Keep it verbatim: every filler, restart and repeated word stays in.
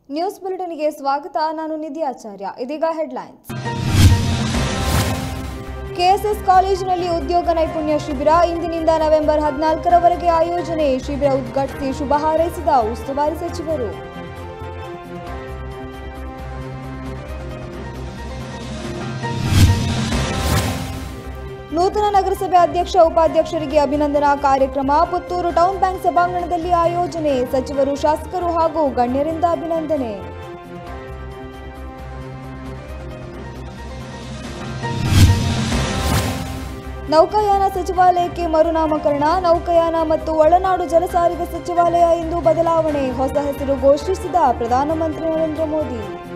News ಬುಲೆಟಿನ್ಗೆ ಸ್ವಾಗತ. ನಾನು ನಿಧಿ ಆಚಾರ್ಯ. ಇದೀಗ ಹೆಡ್ಲೈನ್ಸ್. ಕೆಎಸ್ಎಸ್ ಕಾಲೇಜಿನಲ್ಲಿ ಉದ್ಯೋಗ ನೈಪುಣ್ಯ ಶಿಬಿರ ಇಂದಿನಿಂದ ನವೆಂಬರ್ ಹದಿನಾಲ್ಕರವರೆಗೆ ಆಯೋಜನೆ. ಶಿಬಿರ ಉದ್ಘಾಟಿಸಿ ಶುಭ ಹಾರೈಸಿದ ಉಸ್ತುವಾರಿ ಸಚಿವರು. ನೂತನ ನಗರಸಭೆ ಅಧ್ಯಕ್ಷ ಉಪಾಧ್ಯಕ್ಷರಿಗೆ ಅಭಿನಂದನಾ ಕಾರ್ಯಕ್ರಮ ಪುತ್ತೂರು ಟೌನ್ ಬ್ಯಾಂಕ್ ಸಭಾಂಗಣದಲ್ಲಿ ಆಯೋಜನೆ. ಸಚಿವರು, ಶಾಸಕರು ಹಾಗೂ ಗಣ್ಯರಿಂದ ಅಭಿನಂದನೆ. ನೌಕಾಯಾನ ಸಚಿವಾಲಯಕ್ಕೆ ಮರುನಾಮಕರಣ. ನೌಕಾಯಾನ ಮತ್ತು ಒಳನಾಡು ಜಲಸಾರಿಗೆ ಸಚಿವಾಲಯ ಎಂದು ಬದಲಾವಣೆ. ಹೊಸ ಹೆಸರು ಘೋಷಿಸಿದ ಪ್ರಧಾನಮಂತ್ರಿ ನರೇಂದ್ರ ಮೋದಿ.